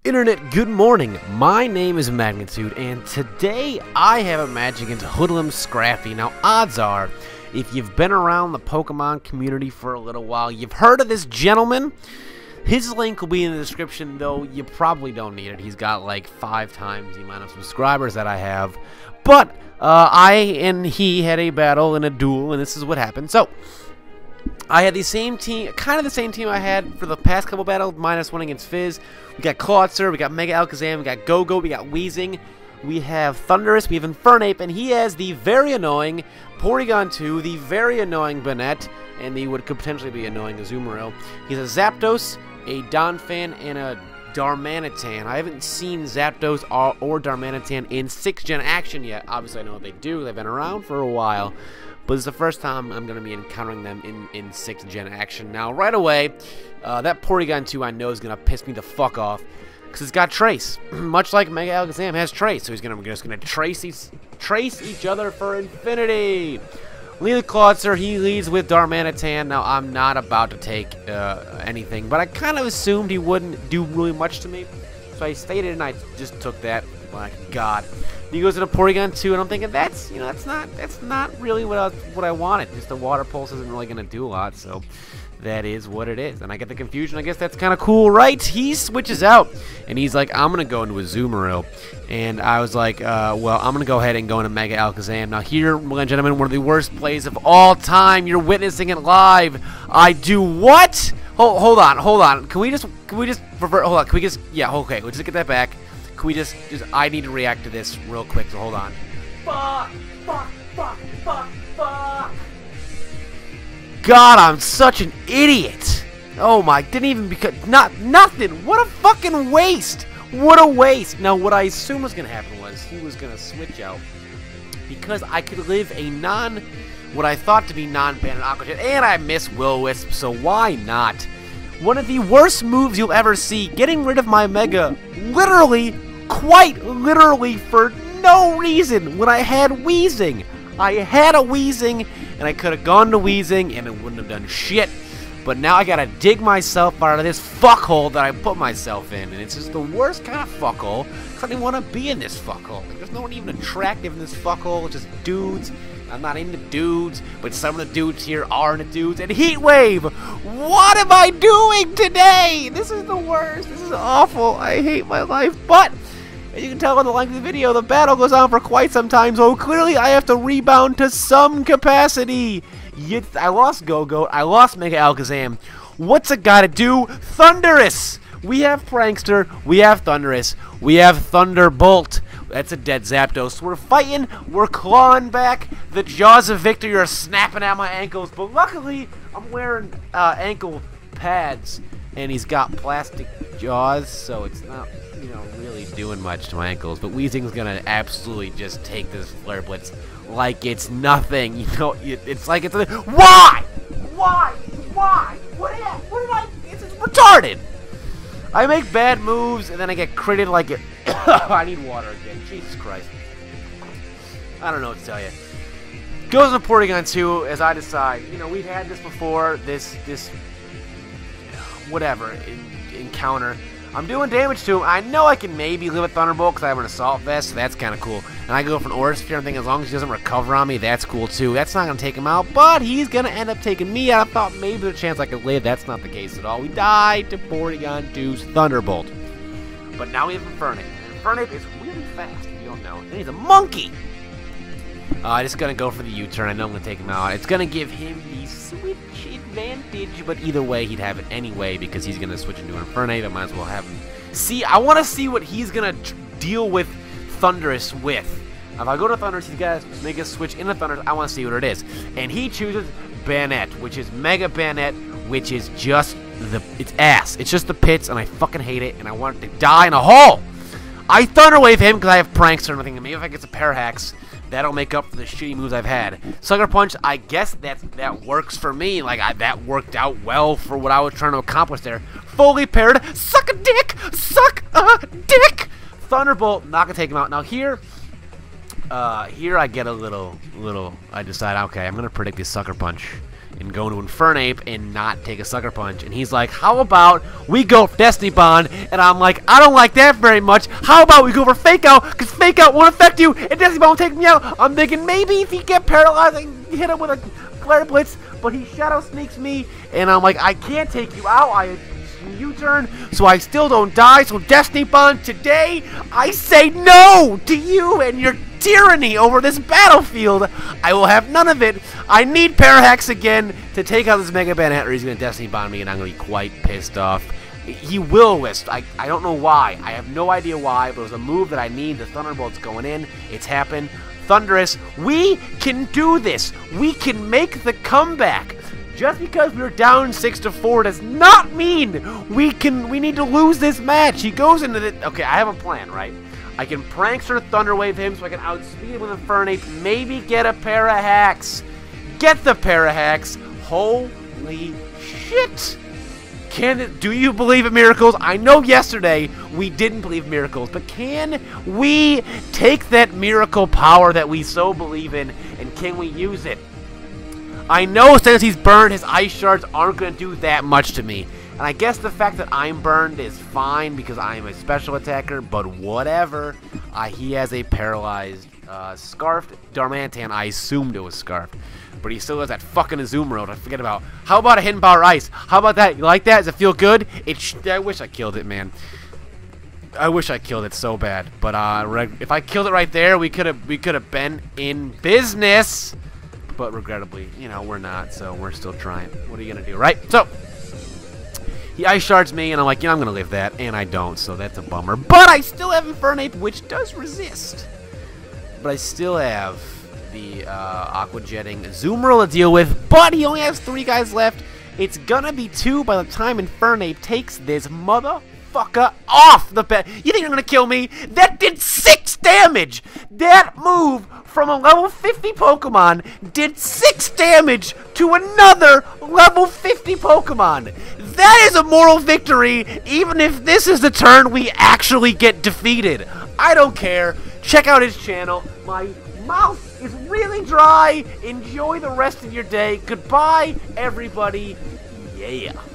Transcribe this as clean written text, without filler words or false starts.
Internet, good morning. My name is Magnitude, and today I have a match against Hoodlum Scrappy. Now, odds are, if you've been around the Pokemon community for a little while, you've heard of this gentleman. His link will be in the description, though you probably don't need it. He's got like 5 times the amount of subscribers that I have. But I and he had a battle in a duel, and this is what happened. So, I had the same team, kind of the same team I had for the past couple battles, minus one against Fizz. We got Clawitzer, we got Mega Alakazam, we got Go-Go, we got Weezing, we have Thundurus, we have Infernape, and he has the very annoying Porygon 2, the very annoying Banette, and the could potentially be annoying Azumarill. He's a Zapdos, a Donphan, and a Darmanitan. I haven't seen Zapdos or Darmanitan in 6th Gen action yet. Obviously, I know what they do. They've been around for a while. But it's the first time I'm going to be encountering them in 6th Gen action. Now, right away, that Porygon 2 I know is going to piss me the fuck off. Because it's got Trace. Much like Mega Alakazam has Trace. So he's just going to trace each other for infinity. Lead Clawitzer, he leads with Darmanitan. Now, I'm not about to take anything. But I kind of assumed he wouldn't do really much to me. So I stayed in and I just took that. My God. He goes to the Porygon 2, and I'm thinking that's not really what I wanted. Just the Water Pulse isn't really gonna do a lot, so that is what it is. And I get the confusion. I guess that's kind of cool, right? He switches out, and he's like, I'm gonna go into Azumarill, and I was like, well, I'm gonna go ahead and go into Mega Alakazam. Now here, ladies and gentlemen, one of the worst plays of all time. You're witnessing it live. I do what? Hold on. Can we just revert? Hold on. Can we just? Yeah. Okay. We'll just get that back. Can we just I need to react to this real quick, so hold on. Fuck. God, I'm such an idiot. Oh my, didn't even because nothing. What a fucking waste. What a waste. Now, what I assume was going to happen was he was going to switch out because I could live a what I thought to be non-banded Aqua Jet, and I miss Will-O-Wisp, so why not? One of the worst moves you'll ever see, getting rid of my Mega, quite literally for no reason when I had Weezing. I had a Weezing, and I could have gone to Weezing, and it wouldn't have done shit. But now I gotta dig myself out of this fuckhole that I put myself in, and it's just the worst kind of fuckhole, because I didn't want to be in this fuckhole. Like, there's no one even attractive in this fuckhole, it's just dudes. I'm not into dudes, but some of the dudes here are into dudes. And Heat Wave! What am I doing today? This is the worst. This is awful. I hate my life. But, as you can tell in the length of the video, the battle goes on for quite some time, so clearly I have to rebound to some capacity. I lost Go-Goat. I lost Mega Alakazam. What's it gotta do? Thundurus! We have Prankster. We have Thundurus. We have Thunderbolt. That's a dead Zapdos. We're fighting. We're clawing back. The jaws of victory are snapping at my ankles. But luckily, I'm wearing ankle pads. And he's got plastic jaws. So it's not, really doing much to my ankles. But Weezing's going to absolutely just take this Flare Blitz like it's nothing. It's like it's... Why? Why? What did I... It's retarded. I make bad moves, and then I get critted like it. I need water again. Jesus Christ. I don't know what to tell you. Goes to Porygon 2 as I decide. We've had this before. This whatever encounter. I'm doing damage to him. I know I can maybe live with Thunderbolt because I have an Assault Vest, so that's kind of cool. And I go for an Aura Sphere. I'm thinking as long as he doesn't recover on me, that's cool too. That's not going to take him out, but he's going to end up taking me out. I thought maybe there's a chance I could live. That's not the case at all. We died to Porygon 2's Thunderbolt. But now we have Infernape. Infernape is really fast, if you don't know. And he's a monkey! I'm just going to go for the U-turn. I know I'm going to take him out. It's going to give him the switch advantage, but either way, he'd have it anyway because he's going to switch into Infernape. I might as well have him. See, I want to see what he's going to deal with Thundurus with. If I go to Thundurus, he's got to make a switch into Thundurus. I want to see what it is. And he chooses Banette, which is Mega Banette, which is just it's ass. It's just the pits, and I fucking hate it, and I want it to die in a hole. I Thunder Wave him because I have Prankster and everything. Maybe if I get some Parahax, that'll make up for the shitty moves I've had. Sucker Punch, I guess that works for me. Like, that worked out well for what I was trying to accomplish there. Fully paired, suck a dick! Suck a dick! Thunderbolt, not gonna take him out. Now here I get a little, I decide, okay, I'm gonna predict this Sucker Punch. and go into Infernape and not take a Sucker Punch. And he's like, how about we go for Destiny Bond? And I'm like, I don't like that very much. How about we go for Fake Out? Because Fake Out won't affect you, and Destiny Bond won't take me out. I'm thinking maybe if he get paralyzed, I can hit him with a Glare Blitz, but he Shadow Sneaks me, and I'm like, I can't take you out. I U-turn, so I still don't die. So Destiny Bond, today I say no to you and your tyranny over this battlefield. I will have none of it. I need Parahax again to take out this Mega Banette, or he's going to Destiny Bond me, and I'm going to be quite pissed off. He will-wisp. I don't know why. I have no idea why, but it was a move that I need. The Thunderbolt's going in. It's happened. Thunderous, we can do this. We can make the comeback. Just because we're down 6-4 does not mean we need to lose this match. He goes into the... Okay, I have a plan, right? I can Prankster Thunderwave him so I can outspeed him with Infernape. Maybe get a Parahax. Get the Parahax. Holy shit. Do you believe in miracles? I know yesterday we didn't believe miracles, but can we take that miracle power that we so believe in, and can we use it? I know since he's burned, his Ice Shards aren't going to do that much to me. And I guess the fact that I'm burned is fine because I am a special attacker, but whatever. He has a paralyzed Scarfed Darmanitan. I assumed it was Scarfed. But he still has that fucking Azumarill to forget about. How about a Hidden Power Ice? How about that? You like that? Does it feel good? I wish I killed it, man. I wish I killed it so bad. But if I killed it right there, we could have been in business. But regrettably, you know, we're not, so we're still trying. What are you gonna do, right? So he Ice Shards me, and I'm like, yeah, I'm gonna live that, and I don't, so that's a bummer. But I still have Infernape, which does resist. But I still have the Aqua Jetting Azumarill to deal with, but he only has 3 guys left. It's gonna be 2 by the time Infernape takes this motherfucker off the bed. You think you're gonna kill me? That did 6 damage! That move from a level 50 Pokemon did 6 damage to another level 50 Pokemon. That is a moral victory, even if this is the turn we actually get defeated. I don't care. Check out his channel. My mouth is really dry. Enjoy the rest of your day. Goodbye, everybody. Yeah.